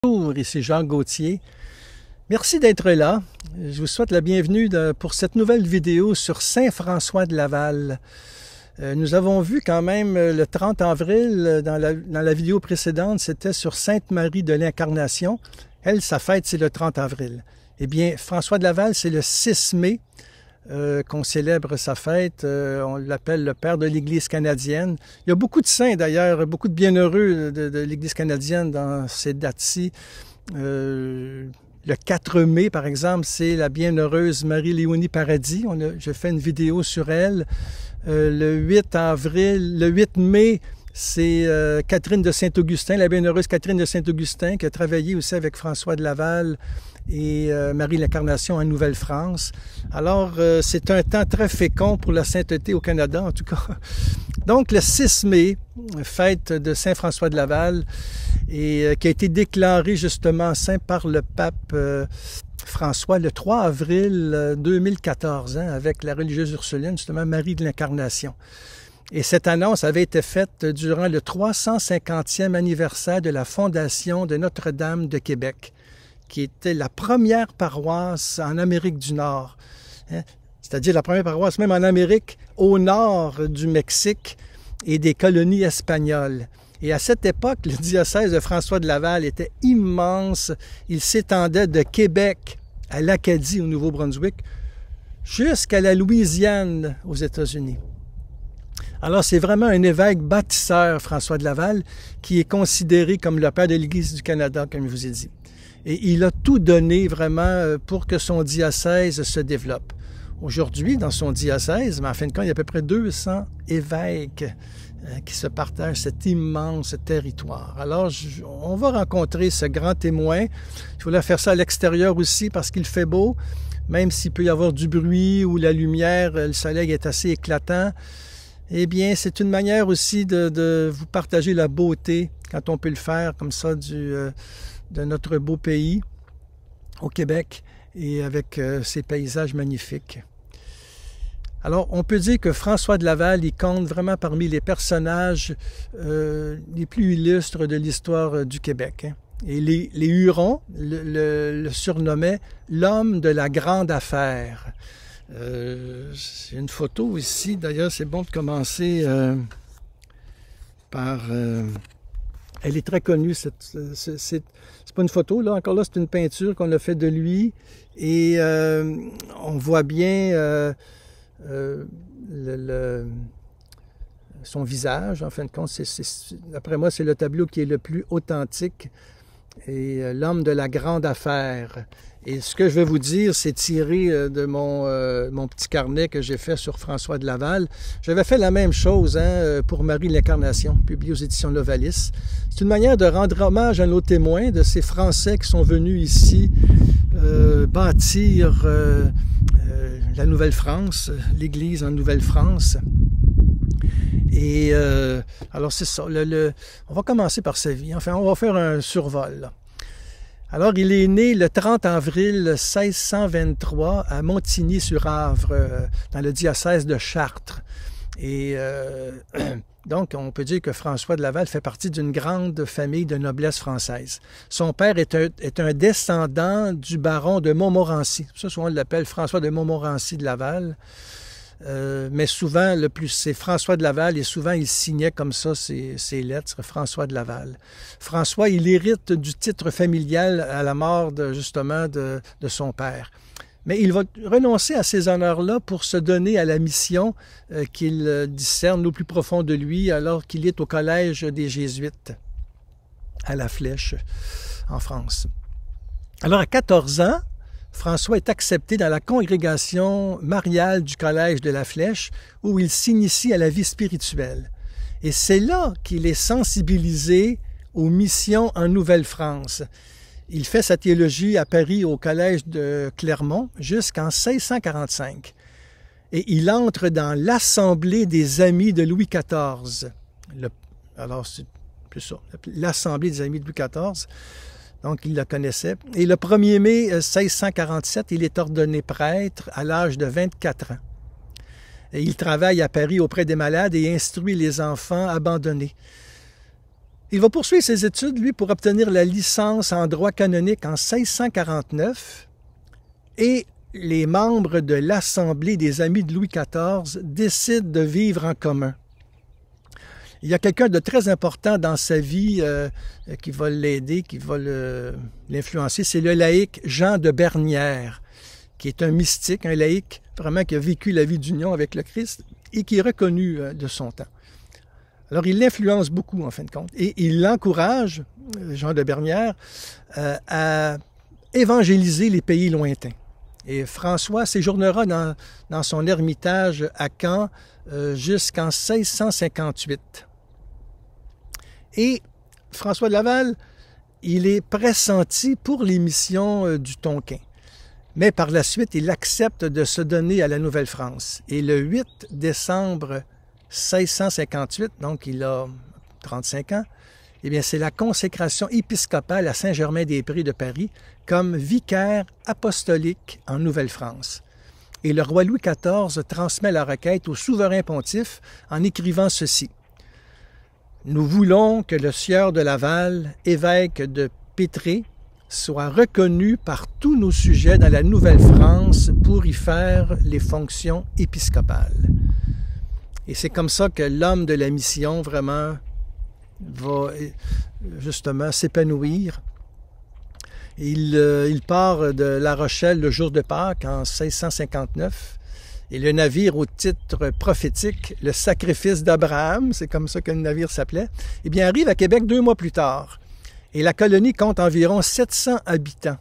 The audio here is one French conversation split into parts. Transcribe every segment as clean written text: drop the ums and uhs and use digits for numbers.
Bonjour, ici Jacques Gauthier. Merci d'être là. Je vous souhaite la bienvenue pour cette nouvelle vidéo sur Saint-François de Laval. Nous avons vu quand même le 30 avril, dans la vidéo précédente, c'était sur Sainte-Marie de l'Incarnation. Elle, sa fête, c'est le 30 avril. Eh bien, François de Laval, c'est le 6 mai qu'on célèbre sa fête. On l'appelle le père de l'Église canadienne. Il y a beaucoup de saints d'ailleurs, beaucoup de bienheureux de l'Église canadienne dans ces dates-ci. Le 4 mai, par exemple, c'est la bienheureuse Marie-Léonie Paradis. J'ai fait une vidéo sur elle. Le 8 mai, c'est Catherine de Saint-Augustin, la bienheureuse Catherine de Saint-Augustin, qui a travaillé aussi avec François de Laval et Marie l'Incarnation en Nouvelle-France. Alors, c'est un temps très fécond pour la sainteté au Canada, en tout cas. Donc, le 6 mai, fête de Saint-François de Laval, et qui a été déclaré justement saint par le pape François le 3 avril 2014, avec la religieuse ursuline, justement Marie de l'Incarnation. Et cette annonce avait été faite durant le 350e anniversaire de la fondation de Notre-Dame de Québec, qui était la première paroisse en Amérique du Nord. C'est-à-dire la première paroisse même en Amérique, au nord du Mexique et des colonies espagnoles. Et à cette époque, le diocèse de François de Laval était immense. Il s'étendait de Québec à l'Acadie au Nouveau-Brunswick jusqu'à la Louisiane aux États-Unis. Alors, c'est vraiment un évêque bâtisseur, François de Laval, qui est considéré comme le père de l'Église du Canada, comme je vous ai dit. Et il a tout donné vraiment pour que son diocèse se développe. Aujourd'hui, dans son diocèse, mais en fin de compte, il y a à peu près 200 évêques qui se partagent cet immense territoire. Alors, on va rencontrer ce grand témoin. Il faut faire ça à l'extérieur aussi parce qu'il fait beau, même s'il peut y avoir du bruit ou la lumière, le soleil est assez éclatant. Eh bien, c'est une manière aussi de vous partager la beauté, quand on peut le faire comme ça, de notre beau pays, au Québec, et avec ces paysages magnifiques. Alors, on peut dire que François de Laval, il compte vraiment parmi les personnages les plus illustres de l'histoire du Québec. Et les Hurons le surnommaient l'homme de la grande affaire. J'ai une photo ici. D'ailleurs, c'est bon de commencer par... elle est très connue. C'est pas une photo, là. Encore là, c'est une peinture qu'on a fait de lui. Et on voit bien son visage. En fin de compte, d'après moi, c'est le tableau qui est le plus authentique. Et l'homme de la grande affaire. Et ce que je vais vous dire, c'est tiré de mon petit carnet que j'ai fait sur François de Laval. J'avais fait la même chose pour Marie l'Incarnation, publié aux éditions Novalis. C'est une manière de rendre hommage à nos témoins, de ces Français qui sont venus ici bâtir la Nouvelle-France, l'Église en Nouvelle-France. Et alors c'est ça, on va commencer par sa vie. Enfin, on va faire un survol, là. Alors, il est né le 30 avril 1623 à Montigny-sur-Avre, dans le diocèse de Chartres. Et donc, on peut dire que François de Laval fait partie d'une grande famille de noblesse française. Son père est un descendant du baron de Montmorency. Ça, souvent, on l'appelle François de Montmorency de Laval. Mais souvent, c'est François de Laval, et souvent, il signait comme ça ses lettres, François de Laval. François, il hérite du titre familial à la mort, justement, de son père. Mais il va renoncer à ces honneurs-là pour se donner à la mission qu'il discerne au plus profond de lui, alors qu'il est au collège des Jésuites, à La Flèche, en France. Alors, à 14 ans, François est accepté dans la congrégation mariale du Collège de la Flèche, où il s'initie à la vie spirituelle. Et c'est là qu'il est sensibilisé aux missions en Nouvelle-France. Il fait sa théologie à Paris au Collège de Clermont jusqu'en 1645. Et il entre dans l'Assemblée des Amis de Louis XIV. Alors, c'est plus ça, l'Assemblée des Amis de Louis XIV. Donc, il la connaissait. Et le 1er mai 1647, il est ordonné prêtre à l'âge de 24 ans. Et il travaille à Paris auprès des malades et instruit les enfants abandonnés. Il va poursuivre ses études, lui, pour obtenir la licence en droit canonique en 1649 et les membres de l'Assemblée des Amis de Louis XIV décident de vivre en commun. Il y a quelqu'un de très important dans sa vie qui va l'aider, qui va l'influencer, c'est le laïc Jean de Bernières, qui est un mystique, un laïc vraiment qui a vécu la vie d'union avec le Christ et qui est reconnu de son temps. Alors, il l'influence beaucoup, en fin de compte, et il l'encourage, Jean de Bernières, à évangéliser les pays lointains. Et François séjournera dans son ermitage à Caen jusqu'en 1658. Et François de Laval, il est pressenti pour les missions du Tonkin. Mais par la suite, il accepte de se donner à la Nouvelle-France. Et le 8 décembre 1658, donc il a 35 ans, eh bien, c'est la consécration épiscopale à Saint-Germain-des-Prés de Paris comme vicaire apostolique en Nouvelle-France. Et le roi Louis XIV transmet la requête au souverain pontife en écrivant ceci. « Nous voulons que le sieur de Laval, évêque de Pétré, soit reconnu par tous nos sujets dans la Nouvelle-France pour y faire les fonctions épiscopales. » Et c'est comme ça que l'homme de la mission vraiment va justement s'épanouir. Il part de La Rochelle le jour de Pâques en 1659 et le navire au titre prophétique, le sacrifice d'Abraham, c'est comme ça que le navire s'appelait, eh bien arrive à Québec 2 mois plus tard. Et la colonie compte environ 700 habitants.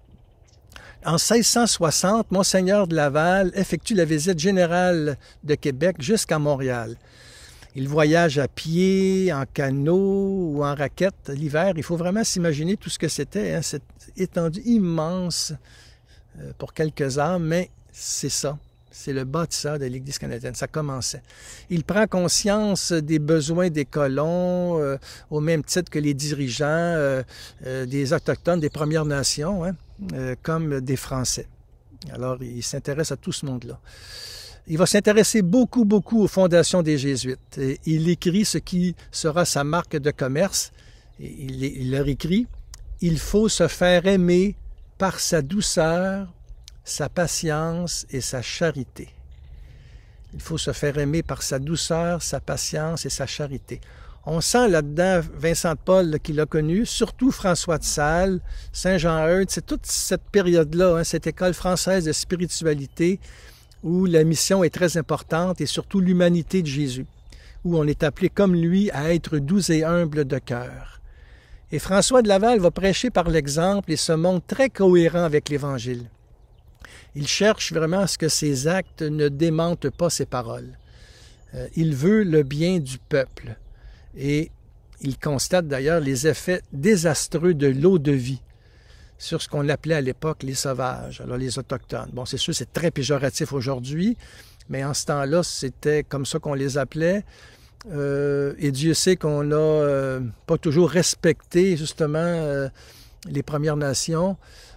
En 1660, Monseigneur de Laval effectue la visite générale de Québec jusqu'à Montréal. Il voyage à pied, en canot ou en raquette l'hiver. Il faut vraiment s'imaginer tout ce que c'était, hein, cette étendue immense pour quelques âmes, mais c'est ça. C'est le bâtisseur de l'Église canadienne. Ça commençait. Il prend conscience des besoins des colons, au même titre que les dirigeants des Autochtones, des Premières Nations, hein, comme des Français. Alors, il s'intéresse à tout ce monde-là. Il va s'intéresser beaucoup aux fondations des Jésuites. Et il écrit ce qui sera sa marque de commerce. Il leur écrit « Il faut se faire aimer par sa douceur, sa patience et sa charité. » Il faut se faire aimer par sa douceur, sa patience et sa charité. On sent là-dedans Vincent de Paul qui l'a connu, surtout François de Sales, Saint-Jean-Eudes. C'est toute cette période-là, hein, cette école française de spiritualité où la mission est très importante et surtout l'humanité de Jésus, où on est appelé comme lui à être doux et humble de cœur. Et François de Laval va prêcher par l'exemple et se montre très cohérent avec l'Évangile. Il cherche vraiment à ce que ses actes ne démentent pas ses paroles. Il veut le bien du peuple. Et il constate d'ailleurs les effets désastreux de l'eau de vie sur ce qu'on appelait à l'époque les sauvages, alors les Autochtones. Bon, c'est sûr, c'est très péjoratif aujourd'hui, mais en ce temps-là, c'était comme ça qu'on les appelait. Et Dieu sait qu'on n'a pas toujours respecté, justement, les Premières Nations.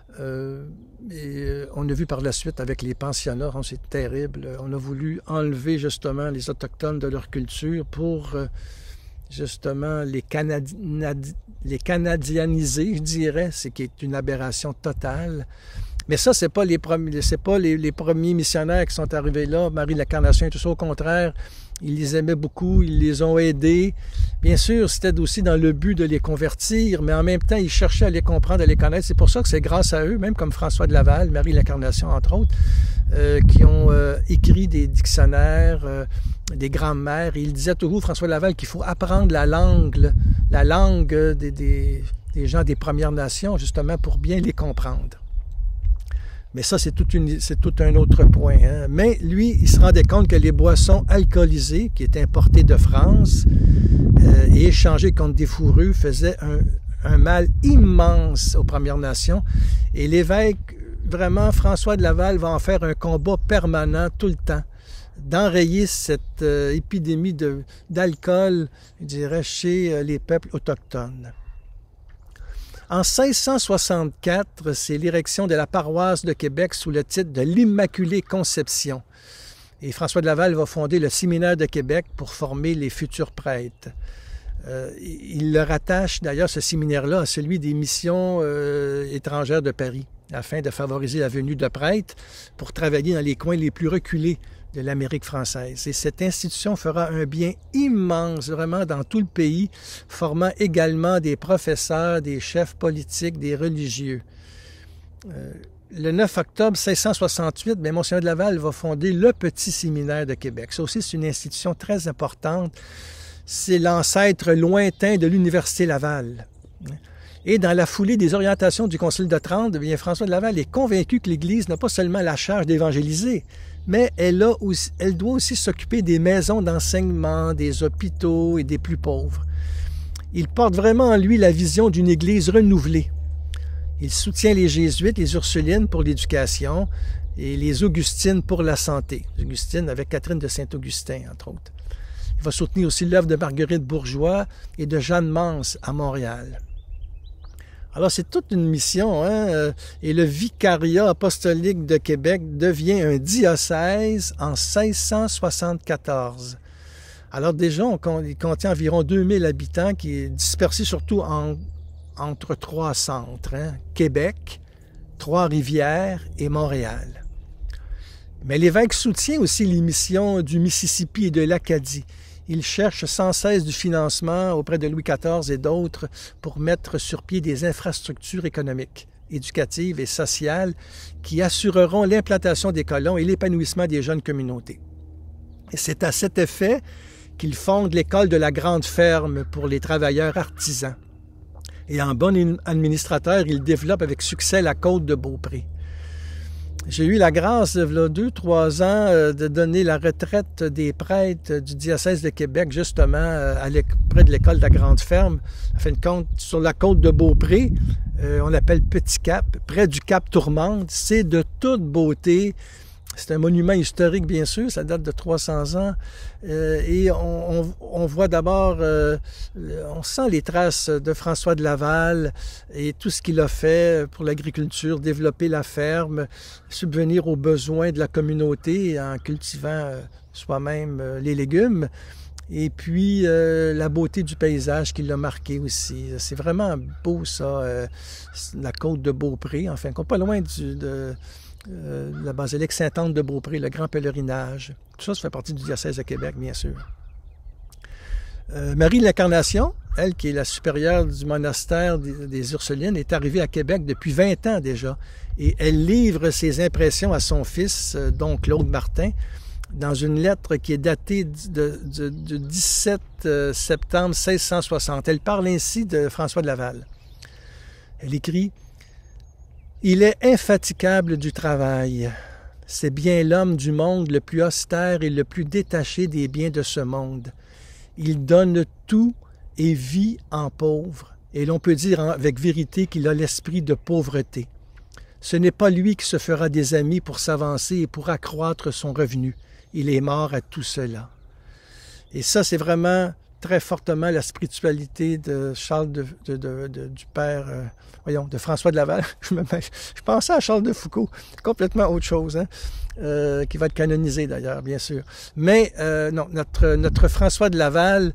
Et on a vu par la suite avec les pensionnats, hein, c'est terrible. On a voulu enlever, justement, les Autochtones de leur culture pour... justement, les canadianiser, je dirais, c'est qui est une aberration totale. Mais ça, c'est pas les premiers missionnaires qui sont arrivés là, Marie de l'Incarnation et tout ça. Au contraire, ils les aimaient beaucoup, ils les ont aidés. Bien sûr, c'était aussi dans le but de les convertir, mais en même temps, ils cherchaient à les comprendre, à les connaître. C'est pour ça que c'est grâce à eux, même comme François de Laval, Marie de l'Incarnation, entre autres, qui ont écrit des dictionnaires, des grands-mères. Il disait toujours, François de Laval, qu'il faut apprendre la langue des gens des Premières Nations, justement, pour bien les comprendre. Mais ça, c'est tout un autre point. Hein. Mais lui, il se rendait compte que les boissons alcoolisées, qui étaient importées de France et échangées contre des fourrures, faisaient un mal immense aux Premières Nations. Et l'évêque, vraiment, François de Laval, va en faire un combat permanent tout le temps, d'enrayer cette épidémie d'alcool, je dirais, chez les peuples autochtones. En 1664, c'est l'érection de la paroisse de Québec sous le titre de l'Immaculée Conception. Et François de Laval va fonder le séminaire de Québec pour former les futurs prêtres. Il le rattache d'ailleurs, ce séminaire-là, à celui des missions étrangères de Paris, afin de favoriser la venue de prêtres pour travailler dans les coins les plus reculés de l'Amérique française. Et cette institution fera un bien immense, vraiment, dans tout le pays, formant également des professeurs, des chefs politiques, des religieux. Le 9 octobre 1668, Monseigneur de Laval va fonder le Petit Séminaire de Québec. Ça aussi, c'est une institution très importante. C'est l'ancêtre lointain de l'Université Laval. Et dans la foulée des orientations du Concile de Trente, François de Laval est convaincu que l'Église n'a pas seulement la charge d'évangéliser, mais elle doit aussi s'occuper des maisons d'enseignement, des hôpitaux et des plus pauvres. Il porte vraiment en lui la vision d'une Église renouvelée. Il soutient les Jésuites, les Ursulines pour l'éducation et les Augustines pour la santé. Augustine avec Catherine de Saint-Augustin, entre autres. Il va soutenir aussi l'œuvre de Marguerite Bourgeois et de Jeanne Mance à Montréal. Alors, c'est toute une mission, hein? Et le vicariat apostolique de Québec devient un diocèse en 1674. Alors déjà, il contient environ 2000 habitants qui est dispersé surtout entre trois centres, hein? Québec, Trois-Rivières et Montréal. Mais l'évêque soutient aussi les missions du Mississippi et de l'Acadie. Il cherche sans cesse du financement auprès de Louis XIV et d'autres pour mettre sur pied des infrastructures économiques, éducatives et sociales qui assureront l'implantation des colons et l'épanouissement des jeunes communautés. Et c'est à cet effet qu'il fonde l'école de la Grande Ferme pour les travailleurs artisans. Et en bon administrateur, il développe avec succès la côte de Beaupré. J'ai eu la grâce, il y a 2-3 ans, de donner la retraite des prêtres du diocèse de Québec, justement, près de l'école de la Grande Ferme, en fin de compte, sur la côte de Beaupré, on l'appelle Petit Cap, près du Cap Tourmente. C'est de toute beauté. C'est un monument historique, bien sûr, ça date de 300 ans. Et on voit d'abord, on sent les traces de François de Laval et tout ce qu'il a fait pour l'agriculture, développer la ferme, subvenir aux besoins de la communauté en cultivant soi-même les légumes. Et puis, la beauté du paysage qui l'a marqué aussi. C'est vraiment beau, ça, la côte de Beaupré, enfin, pas loin de la basilique Sainte-Anne de Beaupré, le grand pèlerinage. Tout ça, ça fait partie du diocèse de Québec, bien sûr. Marie de l'Incarnation, elle qui est la supérieure du monastère des Ursulines, est arrivée à Québec depuis 20 ans déjà. Et elle livre ses impressions à son fils, dont Claude Martin, dans une lettre qui est datée du 17 septembre 1660. Elle parle ainsi de François de Laval. Elle écrit: « Il est infatigable du travail. C'est bien l'homme du monde le plus austère et le plus détaché des biens de ce monde. Il donne tout et vit en pauvre, et l'on peut dire avec vérité qu'il a l'esprit de pauvreté. Ce n'est pas lui qui se fera des amis pour s'avancer et pour accroître son revenu. Il est mort à tout cela. » Et ça, c'est vraiment très fortement la spiritualité de Charles du père, de François de Laval. Je pensais à Charles de Foucauld, complètement autre chose, hein, qui va être canonisé d'ailleurs, bien sûr. Mais non, notre François de Laval,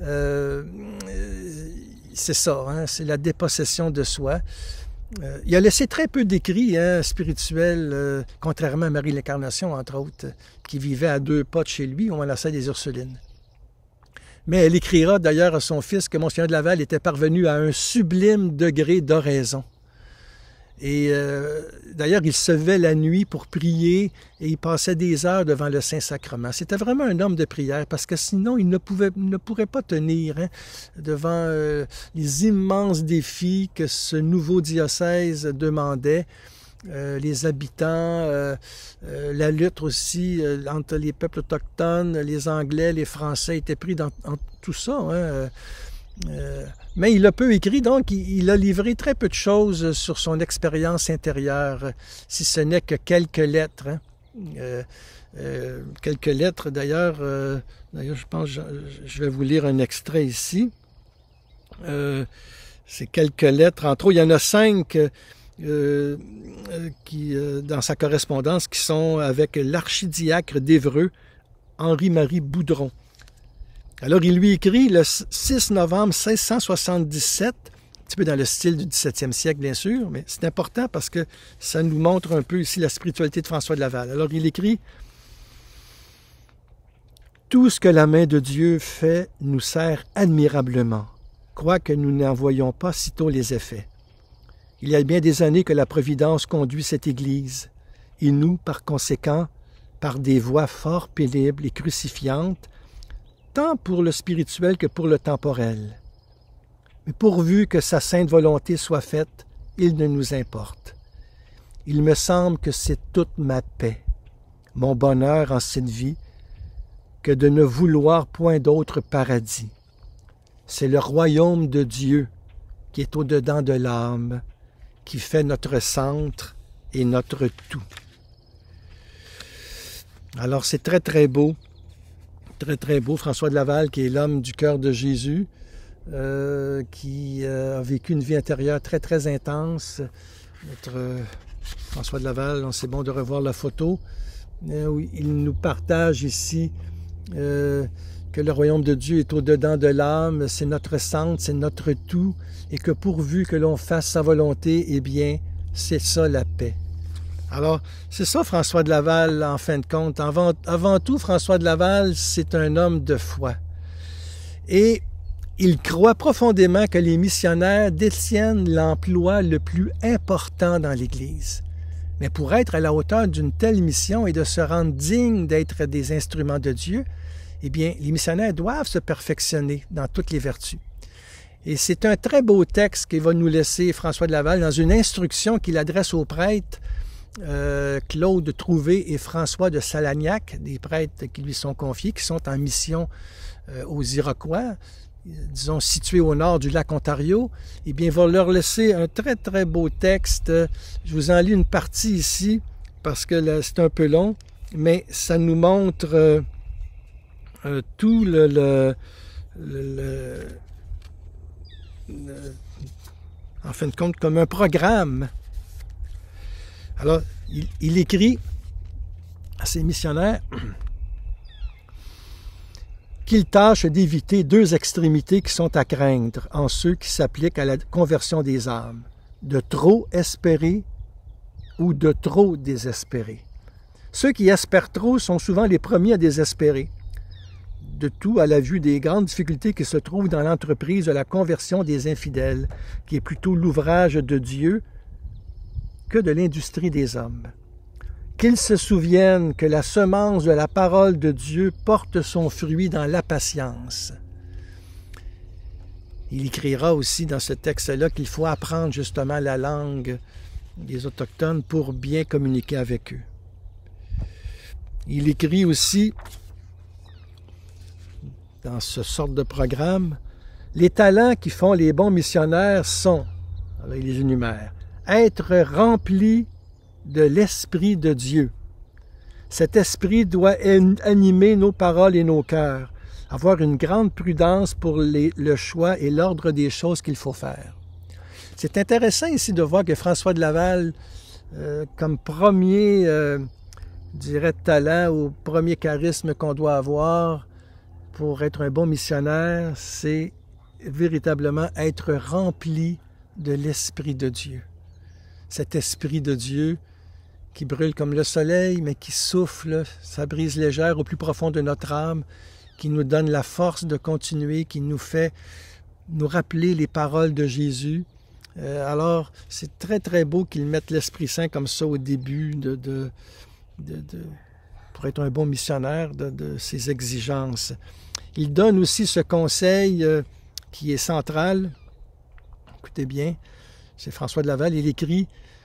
c'est ça, hein, c'est la dépossession de soi. Il a laissé très peu d'écrits spirituels, contrairement à Marie l'Incarnation, entre autres, qui vivait à 2 pas de chez lui, au monastère des Ursulines. Mais elle écrira d'ailleurs à son fils que Monseigneur de Laval était parvenu à un sublime degré d'oraison. Et d'ailleurs, il se levait la nuit pour prier et il passait des heures devant le Saint-Sacrement. C'était vraiment un homme de prière parce que sinon, il ne pourrait pas tenir devant les immenses défis que ce nouveau diocèse demandait. Les habitants, la lutte aussi entre les peuples autochtones, les Anglais, les Français étaient pris dans tout ça. Hein. Mais il a peu écrit, donc il a livré très peu de choses sur son expérience intérieure, si ce n'est que quelques lettres. Hein. Quelques lettres, d'ailleurs, je pense, je vais vous lire un extrait ici. C'est quelques lettres, entre autres, il y en a 5 dans sa correspondance qui sont avec l'archidiacre d'Évreux, Henri-Marie Boudron. Alors, il lui écrit le 6 novembre 1677, un petit peu dans le style du 17e siècle, bien sûr, mais c'est important parce que ça nous montre un peu ici la spiritualité de François de Laval. Alors, il écrit « Tout ce que la main de Dieu fait nous sert admirablement, quoique nous n'en voyions pas sitôt les effets. Il y a bien des années que la Providence conduit cette Église, et nous, par conséquent, par des voies fort pénibles et crucifiantes, tant pour le spirituel que pour le temporel. Mais pourvu que sa sainte volonté soit faite, il ne nous importe. Il me semble que c'est toute ma paix, mon bonheur en cette vie, que de ne vouloir point d'autre paradis. C'est le royaume de Dieu qui est au-dedans de l'âme, qui fait notre centre et notre tout. » Alors c'est très très beau, François de Laval qui est l'homme du cœur de Jésus, qui a vécu une vie intérieure très très intense. Notre François de Laval, c'est bon de revoir la photo, où il nous partage ici que le royaume de Dieu est au-dedans de l'âme, c'est notre centre, c'est notre tout, et que pourvu que l'on fasse sa volonté, eh bien, c'est ça la paix. Alors, c'est ça François de Laval, en fin de compte. Avant tout, François de Laval, c'est un homme de foi. Et il croit profondément que les missionnaires détiennent l'emploi le plus important dans l'Église. Mais pour être à la hauteur d'une telle mission et de se rendre dignes d'être des instruments de Dieu, eh bien, les missionnaires doivent se perfectionner dans toutes les vertus. Et c'est un très beau texte qu'il va nous laisser François de Laval dans une instruction qu'il adresse aux prêtres Claude Trouvé et François de Salagnac, des prêtres qui lui sont confiés, qui sont en mission aux Iroquois, disons situés au nord du lac Ontario. Eh bien, il va leur laisser un très très beau texte. Je vous en lis une partie ici parce que c'est un peu long, mais ça nous montre tout en fin de compte, comme un programme. Alors, il écrit à ses missionnaires qu'il tâche d'éviter deux extrémités qui sont à craindre en ceux qui s'appliquent à la conversion des âmes, de trop espérer ou de trop désespérer. Ceux qui espèrent trop sont souvent les premiers à désespérer. De tout à la vue des grandes difficultés qui se trouvent dans l'entreprise de la conversion des infidèles, qui est plutôt l'ouvrage de Dieu que de l'industrie des hommes. Qu'ils se souviennent que la semence de la parole de Dieu porte son fruit dans la patience. Il écrira aussi dans ce texte-là qu'il faut apprendre justement la langue des Autochtones pour bien communiquer avec eux. Il écrit aussi dans ce sorte de programme, les talents qui font les bons missionnaires sont, alors il les énumère, être rempli de l'Esprit de Dieu. Cet esprit doit animer nos paroles et nos cœurs, avoir une grande prudence pour le choix et l'ordre des choses qu'il faut faire. C'est intéressant ici de voir que François de Laval, comme premier, talent ou premier charisme qu'on doit avoir pour être un bon missionnaire, c'est véritablement être rempli de l'Esprit de Dieu. Cet Esprit de Dieu qui brûle comme le soleil, mais qui souffle sa brise légère au plus profond de notre âme, qui nous donne la force de continuer, qui nous fait nous rappeler les paroles de Jésus. Alors, c'est très, très beau qu'il mette l'Esprit Saint comme ça au début pour être un bon missionnaire de ses exigences. Il donne aussi ce conseil qui est central. Écoutez bien, c'est François de Laval, il écrit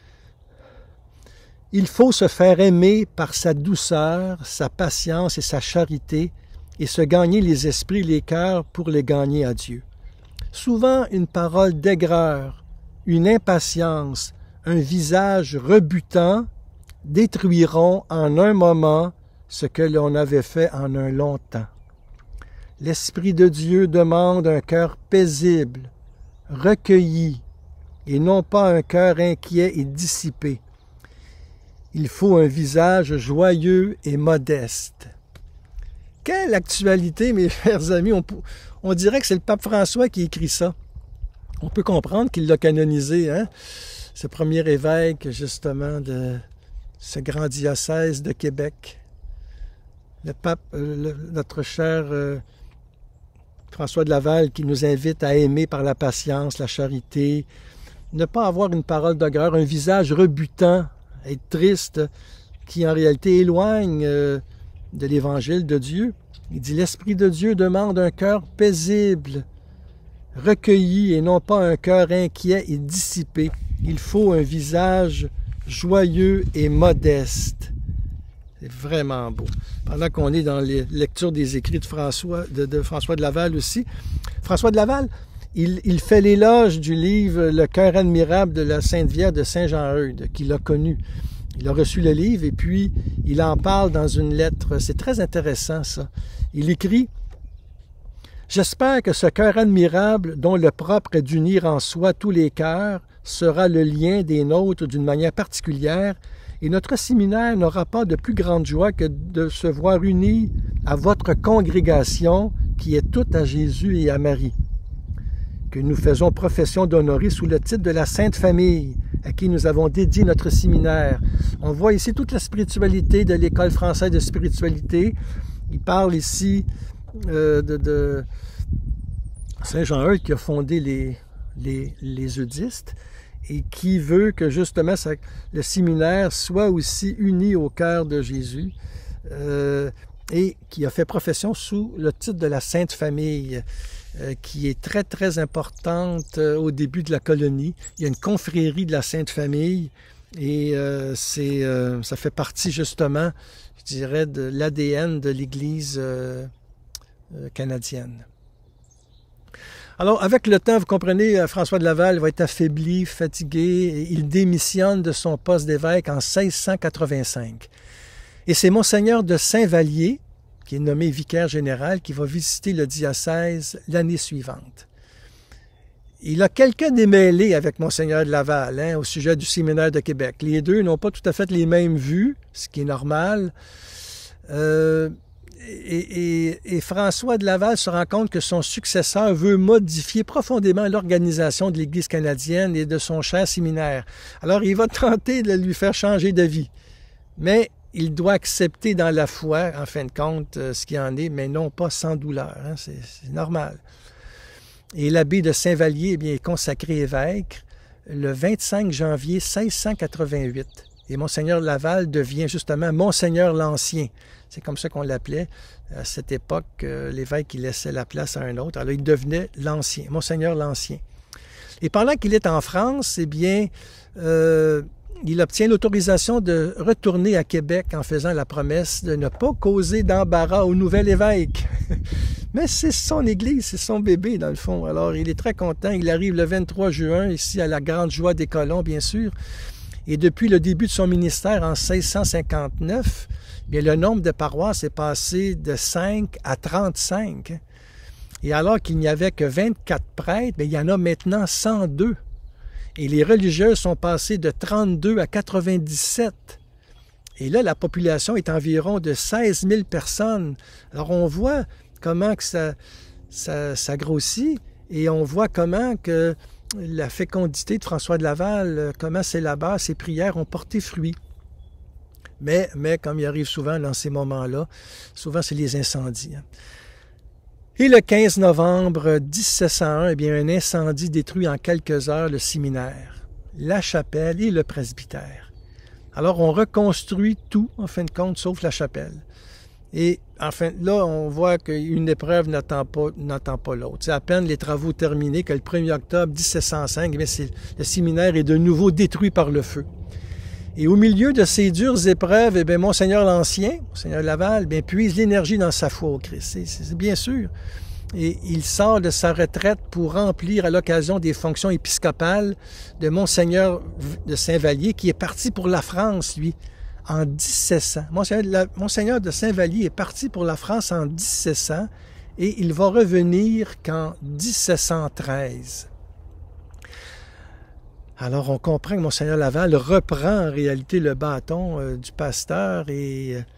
« Il faut se faire aimer par sa douceur, sa patience et sa charité et se gagner les esprits et les cœurs pour les gagner à Dieu. Souvent, une parole d'aigreur, une impatience, un visage rebutant détruiront en un moment ce que l'on avait fait en un long temps. L'Esprit de Dieu demande un cœur paisible, recueilli, et non pas un cœur inquiet et dissipé. Il faut un visage joyeux et modeste. quelle actualité, mes chers amis. On dirait que c'est le pape François qui écrit ça. On peut comprendre qu'il l'a canonisé, hein? Ce premier évêque, justement, de ce grand diocèse de Québec. Le pape, notre cher François de Laval, qui nous invite à aimer par la patience, la charité, ne pas avoir une parole d'aigreur, un visage rebutant, être triste, qui en réalité éloigne de l'évangile de Dieu. Il dit, l'Esprit de Dieu demande un cœur paisible, recueilli, et non pas un cœur inquiet et dissipé. Il faut un visage joyeux et modeste. C'est vraiment beau. Pendant qu'on est dans les lectures des écrits de François de Laval aussi, François de Laval, il fait l'éloge du livre Le cœur admirable de la Sainte Vierge de Saint-Jean-Eudes, qu'il a connu. Il a reçu le livre et puis il en parle dans une lettre. C'est très intéressant, ça. Il écrit « J'espère que ce cœur admirable, dont le propre est d'unir en soi tous les cœurs, sera le lien des nôtres d'une manière particulière, et notre séminaire n'aura pas de plus grande joie que de se voir unis à votre congrégation qui est toute à Jésus et à Marie, que nous faisons profession d'honorer sous le titre de la Sainte Famille, à qui nous avons dédié notre séminaire. » On voit ici toute la spiritualité de l'École française de spiritualité. Il parle ici de Saint-Jean-Eudes qui a fondé les eudistes et qui veut que justement le séminaire soit aussi uni au cœur de Jésus et qui a fait profession sous le titre de la Sainte Famille, qui est très, très importante au début de la colonie. Il y a une confrérie de la Sainte Famille et ça fait partie justement, je dirais, de l'ADN de l'Église canadienne. Alors, avec le temps, vous comprenez, François de Laval va être affaibli, fatigué, et il démissionne de son poste d'évêque en 1685. Et c'est Monseigneur de Saint-Vallier, qui est nommé vicaire général, qui va visiter le diocèse l'année suivante. Il a quelques démêlés avec Monseigneur de Laval au sujet du séminaire de Québec. Les deux n'ont pas tout à fait les mêmes vues, ce qui est normal. Et François de Laval se rend compte que son successeur veut modifier profondément l'organisation de l'Église canadienne et de son cher séminaire. Alors, il va tenter de lui faire changer d'avis. Mais il doit accepter dans la foi, en fin de compte, ce qu'il en est, mais non pas sans douleur. Hein, c'est normal. Et l'abbé de Saint-Vallier eh bien, est consacré évêque le 25 janvier 1688. Et Monseigneur Laval devient justement Monseigneur l'Ancien. C'est comme ça qu'on l'appelait. À cette époque, l'évêque il laissait la place à un autre. Alors il devenait l'Ancien, Monseigneur l'Ancien. Et pendant qu'il est en France, eh bien, il obtient l'autorisation de retourner à Québec en faisant la promesse de ne pas causer d'embarras au nouvel évêque. Mais c'est son église, c'est son bébé dans le fond. Alors il est très content. Il arrive le 23 juin ici à la grande joie des colons, bien sûr. Et depuis le début de son ministère en 1659, bien, le nombre de paroisses est passé de 5 à 35. Et alors qu'il n'y avait que 24 prêtres, bien, il y en a maintenant 102. Et les religieuses sont passées de 32 à 97. Et là, la population est environ de 16 000 personnes. Alors, on voit comment que ça grossit et on voit comment que la fécondité de François de Laval, comment ses labeurs, ses prières ont porté fruit. Mais comme il arrive souvent dans ces moments-là, souvent c'est les incendies. Et le 15 novembre 1701, eh bien, un incendie détruit en quelques heures le séminaire, la chapelle et le presbytère. Alors on reconstruit tout, en fin de compte, sauf la chapelle. Et enfin, là, on voit qu'une épreuve n'attend pas l'autre. C'est à peine les travaux terminés que le 1er octobre 1705, eh bien, le séminaire est de nouveau détruit par le feu. Et au milieu de ces dures épreuves, eh bien, Monseigneur l'Ancien, Monseigneur Laval, bien, puise l'énergie dans sa foi au Christ. C'est bien sûr. Et il sort de sa retraite pour remplir à l'occasion des fonctions épiscopales de Monseigneur de Saint-Vallier, qui est parti pour la France, lui, en 1700. Monseigneur de Saint-Vallier est parti pour la France en 1700 et il va revenir qu'en 1713. Alors, on comprend que Monseigneur Laval reprend en réalité le bâton du pasteur et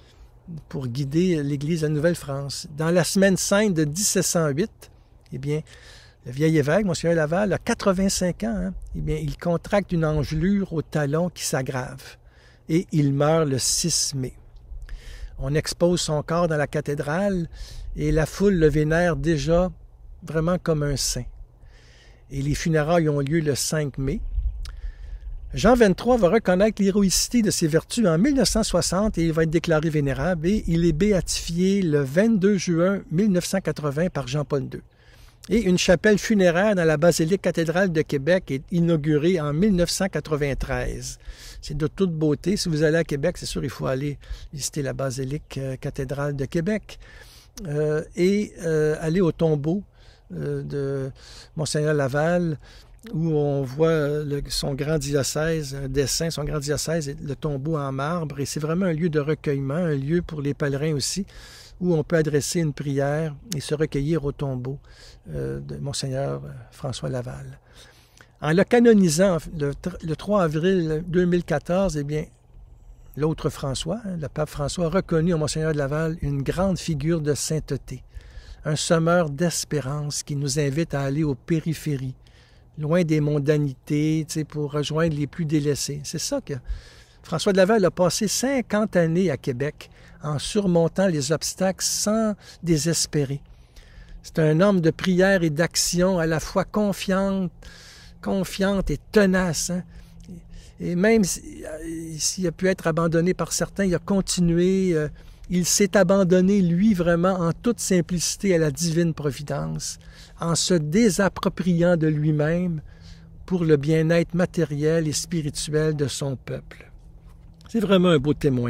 pour guider l'Église de Nouvelle-France. Dans la semaine sainte de 1708, eh bien, le vieil évêque, Monseigneur Laval, a 85 ans. Hein? Eh bien, il contracte une engelure au talon qui s'aggrave et il meurt le 6 mai. On expose son corps dans la cathédrale et la foule le vénère déjà vraiment comme un saint. Et les funérailles ont lieu le 5 mai. Jean XXIII va reconnaître l'héroïcité de ses vertus en 1960 et il va être déclaré vénérable et il est béatifié le 22 juin 1980 par Jean-Paul II. Et une chapelle funéraire dans la basilique cathédrale de Québec est inaugurée en 1993. C'est de toute beauté. Si vous allez à Québec, c'est sûr, il faut aller visiter la basilique cathédrale de Québec et aller au tombeau de Monseigneur Laval, où on voit son grand diocèse, un dessin, son grand diocèse, le tombeau en marbre. Et c'est vraiment un lieu de recueillement, un lieu pour les pèlerins aussi, où on peut adresser une prière et se recueillir au tombeau de Monseigneur François Laval. En le canonisant le 3 avril 2014, eh bien, l'autre François, le pape François, a reconnu au Monseigneur de Laval une grande figure de sainteté, un semeur d'espérance qui nous invite à aller aux périphéries, loin des mondanités, pour rejoindre les plus délaissés. C'est ça que François de Laval a passé 50 années à Québec en surmontant les obstacles sans désespérer. C'est un homme de prière et d'action à la fois confiante et tenace. Hein? Et même s'il a pu être abandonné par certains, il a continué. Il s'est abandonné, lui, vraiment, en toute simplicité à la divine providence, en se désappropriant de lui-même pour le bien-être matériel et spirituel de son peuple. C'est vraiment un beau témoin.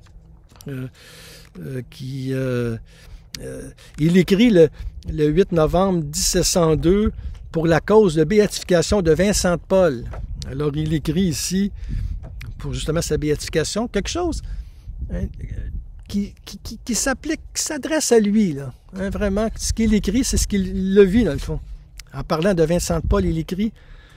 Il écrit le 8 novembre 1702 pour la cause de béatification de Vincent de Paul. Alors, il écrit ici, pour justement sa béatification, quelque chose qui s'adresse à lui, là. Hein, vraiment, ce qu'il écrit, c'est ce qu'il le vit, dans le fond. En parlant de Vincent de Paul, il écrit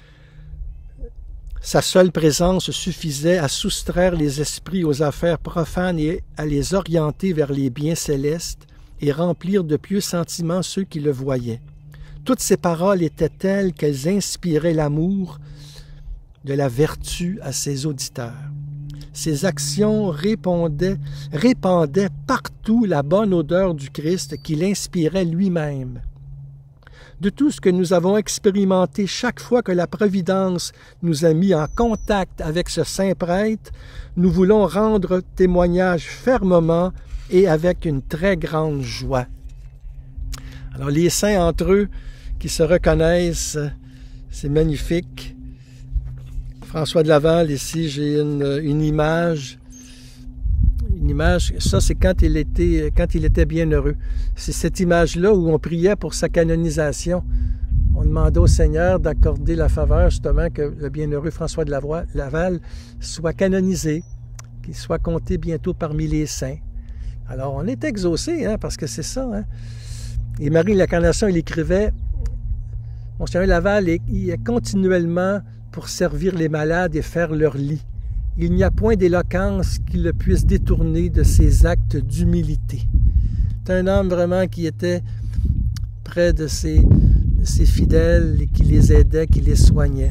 « Sa seule présence suffisait à soustraire les esprits aux affaires profanes et à les orienter vers les biens célestes et remplir de pieux sentiments ceux qui le voyaient. Toutes ces paroles étaient telles qu'elles inspiraient l'amour de la vertu à ses auditeurs. Ses actions répandaient partout la bonne odeur du Christ qu'il inspirait lui-même. De tout ce que nous avons expérimenté chaque fois que la Providence nous a mis en contact avec ce saint prêtre, nous voulons rendre témoignage fermement et avec une très grande joie. » Alors les saints entre eux qui se reconnaissent, c'est magnifique. François de Laval, ici, j'ai une image. Une image, ça c'est quand il était bien heureux. C'est cette image-là où on priait pour sa canonisation. On demandait au Seigneur d'accorder la faveur, justement, que le bienheureux François de Laval soit canonisé, qu'il soit compté bientôt parmi les saints. Alors, on est exaucé, hein, parce que c'est ça. Hein. Et Marie de l'Incarnation, il écrivait, Monseigneur Laval, il est continuellement pour servir les malades et faire leur lit. Il n'y a point d'éloquence qui le puisse détourner de ses actes d'humilité. C'est un homme vraiment qui était près de ses fidèles et qui les aidait, qui les soignait.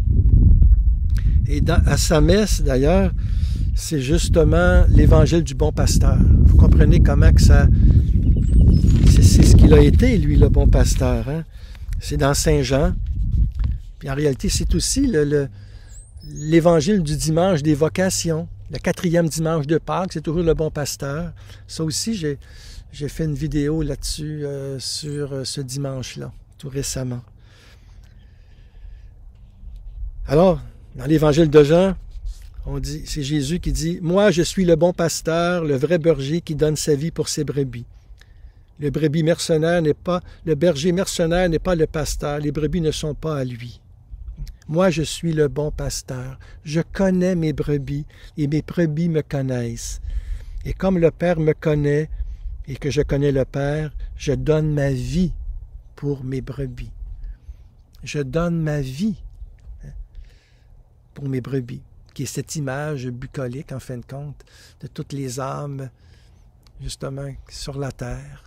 Et à sa messe, d'ailleurs, c'est justement l'évangile du bon pasteur. Vous comprenez comment que ça... C'est ce qu'il a été, lui, le bon pasteur. Hein? C'est dans Saint Jean. Puis en réalité, c'est aussi l'évangile du dimanche des vocations. Le 4e dimanche de Pâques, c'est toujours le bon pasteur. Ça aussi, j'ai fait une vidéo là-dessus sur ce dimanche-là, tout récemment. Alors, dans l'évangile de Jean, c'est Jésus qui dit « Moi, je suis le bon pasteur, le vrai berger qui donne sa vie pour ses brebis. Le berger mercenaire n'est pas le pasteur, les brebis ne sont pas à lui. Moi, je suis le bon pasteur. Je connais mes brebis et mes brebis me connaissent. Et comme le Père me connaît et que je connais le Père, je donne ma vie pour mes brebis. Je donne ma vie pour mes brebis, qui est cette image bucolique, en fin de compte, de toutes les âmes justement, sur la terre.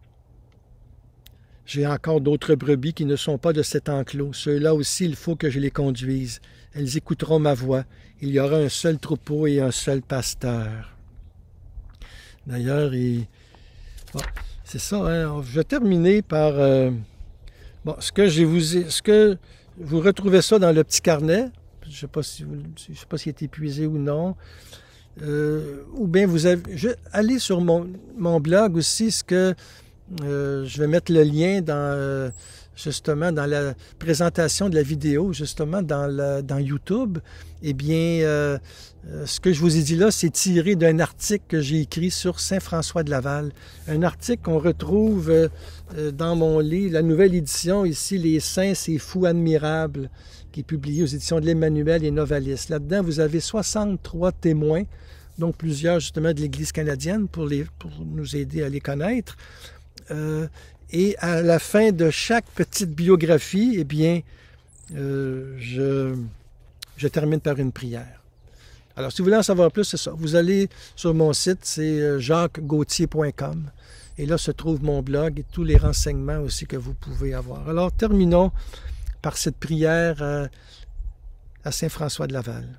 J'ai encore d'autres brebis qui ne sont pas de cet enclos. Ceux-là aussi, il faut que je les conduise. Elles écouteront ma voix. Il y aura un seul troupeau et un seul pasteur. D'ailleurs, bon, c'est ça, hein? Je vais terminer par... ce que vous retrouvez ça dans le petit carnet. Je ne sais pas si il est épuisé ou non. Ou bien allez sur mon blog aussi, je vais mettre le lien justement dans la présentation de la vidéo, justement dans YouTube. Eh bien, ce que je vous ai dit là, c'est tiré d'un article que j'ai écrit sur Saint François de Laval. Un article qu'on retrouve dans mon livre, la nouvelle édition ici, Les Saints, ces fous admirables, qui est publié aux éditions de l'Emmanuel et Novalis. Là-dedans, vous avez 63 témoins, donc plusieurs justement de l'Église canadienne pour nous aider à les connaître. Et à la fin de chaque petite biographie, eh bien, je termine par une prière. Alors, si vous voulez en savoir plus, c'est ça. Vous allez sur mon site, c'est jacquesgauthier.com. Et là se trouve mon blog et tous les renseignements aussi que vous pouvez avoir. Alors, terminons par cette prière à Saint François de Laval,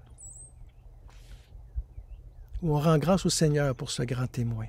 où on rend grâce au Seigneur pour ce grand témoin.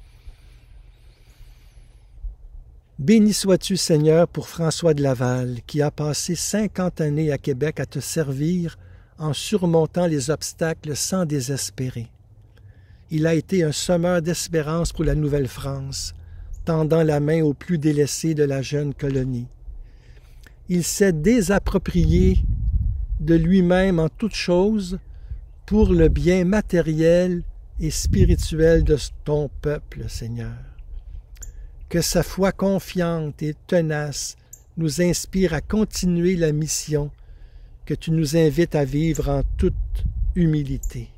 Béni sois-tu, Seigneur, pour François de Laval, qui a passé 50 années à Québec à te servir en surmontant les obstacles sans désespérer. Il a été un semeur d'espérance pour la Nouvelle-France, tendant la main aux plus délaissés de la jeune colonie. Il s'est désapproprié de lui-même en toutes choses pour le bien matériel et spirituel de ton peuple, Seigneur. Que sa foi confiante et tenace nous inspire à continuer la mission que tu nous invites à vivre en toute humilité.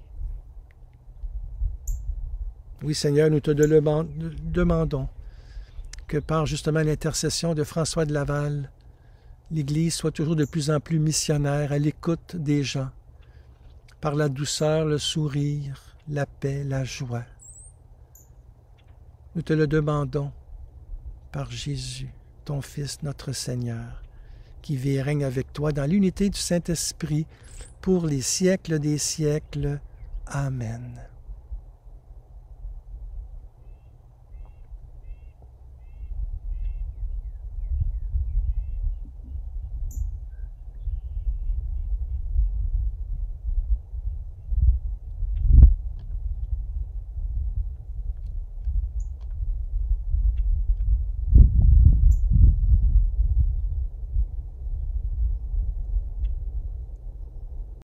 Oui, Seigneur, nous te demandons que par justement l'intercession de François de Laval, l'Église soit toujours de plus en plus missionnaire à l'écoute des gens, par la douceur, le sourire, la paix, la joie. Nous te le demandons par Jésus, ton Fils, notre Seigneur, qui vit et règne avec toi dans l'unité du Saint-Esprit pour les siècles des siècles. Amen.